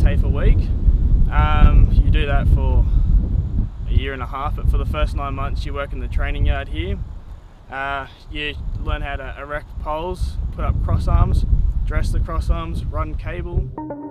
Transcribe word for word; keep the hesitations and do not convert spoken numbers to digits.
TAFE a week. Um, you do that for a year and a half, but for the first nine months you work in the training yard here. Uh, you learn how to erect poles, put up cross arms, dress the cross arms, run cable.